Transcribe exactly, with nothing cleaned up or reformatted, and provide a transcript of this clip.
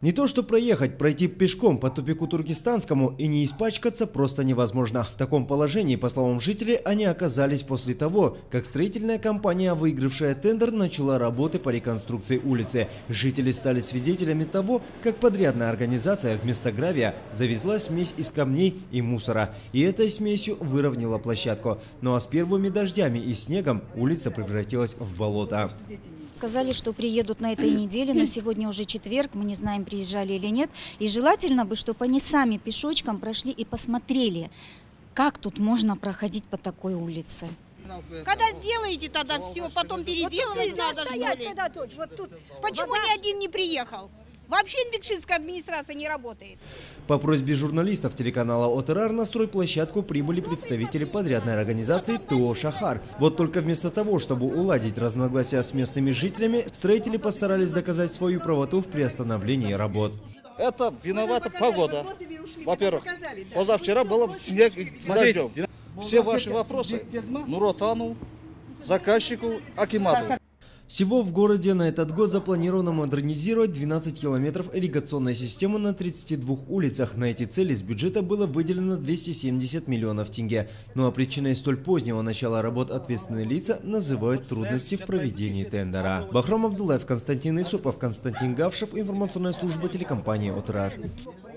Не то что проехать, пройти пешком по тупику Туркестанскому и не испачкаться просто невозможно. В таком положении, по словам жителей, они оказались после того, как строительная компания, выигравшая тендер, начала работы по реконструкции улицы. Жители стали свидетелями того, как подрядная организация вместо гравия завезла смесь из камней и мусора. И этой смесью выровняла площадку. Ну а с первыми дождями и снегом улица превратилась в болото. Сказали, что приедут на этой неделе, но сегодня уже четверг, мы не знаем, приезжали или нет. И желательно бы, чтобы они сами пешочком прошли и посмотрели, как тут можно проходить по такой улице. Когда сделаете тогда все, потом переделывать вот надо, что ли? Вот тут. Почему вода? Ни один не приехал? Вообще инвекшинская администрация не работает. По просьбе журналистов телеканала ОТР на стройплощадку прибыли представители подрядной организации ТО «Шахар». Вот только вместо того, чтобы уладить разногласия с местными жителями, строители постарались доказать свою правоту в приостановлении работ. Это виновата погода. Во-первых, позавчера было снег с дождем. Все ваши вопросы Нуротану, заказчику, акимату. Всего в городе на этот год запланировано модернизировать двенадцать километров ирригационной системы на тридцати двух улицах. На эти цели с бюджета было выделено двести семьдесят миллионов тенге. Ну а причиной столь позднего начала работ ответственные лица называют трудности в проведении тендера. Бахром Абдулаев, Константин Исупов, Константин Гавшев, информационная служба телекомпании ОТР.